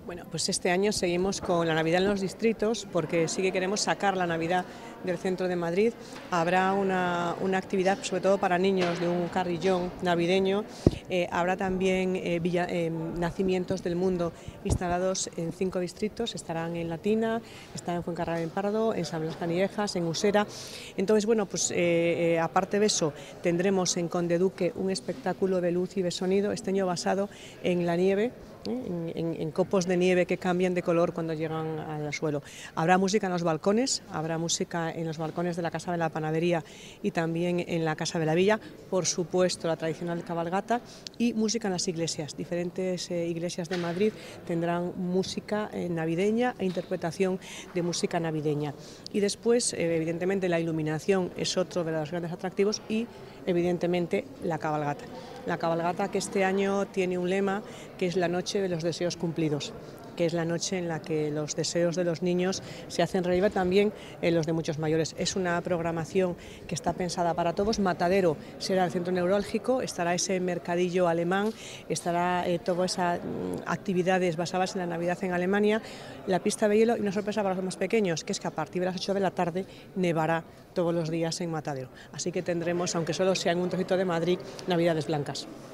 Bueno, pues este año seguimos con la Navidad en los distritos porque sí que queremos sacar la Navidad del centro de Madrid. Habrá una actividad sobre todo para niños de un carrillón navideño. Habrá también nacimientos del mundo instalados en 5 distritos. Estarán en Latina, estarán en Fuencarral en Pardo, en San Blas Canillejas, en Usera. Entonces, bueno, pues aparte de eso, tendremos en Conde Duque un espectáculo de luz y de sonido, este año basado en la nieve, en copos de nieve que cambian de color cuando llegan al suelo. Habrá música en los balcones, habrá música en los balcones de la Casa de la Panadería y también en la Casa de la Villa, por supuesto la tradicional cabalgata, y música en las iglesias. Diferentes iglesias de Madrid tendrán música navideña e interpretación de música navideña. Y después, evidentemente, la iluminación es otro de los grandes atractivos y, evidentemente, la cabalgata. La cabalgata, que este año tiene un lema que es la noche de los deseos cumplidos, que es la noche en la que los deseos de los niños se hacen realidad, también los de muchos mayores. Es una programación que está pensada para todos. Matadero será el centro neurálgico, estará ese mercadillo alemán, estará todas esas actividades basadas en la Navidad en Alemania, la pista de hielo y una sorpresa para los más pequeños, que es que a partir de las 8 de la tarde nevará todos los días en Matadero. Así que tendremos, aunque solo sea en un trocito de Madrid, Navidades blancas.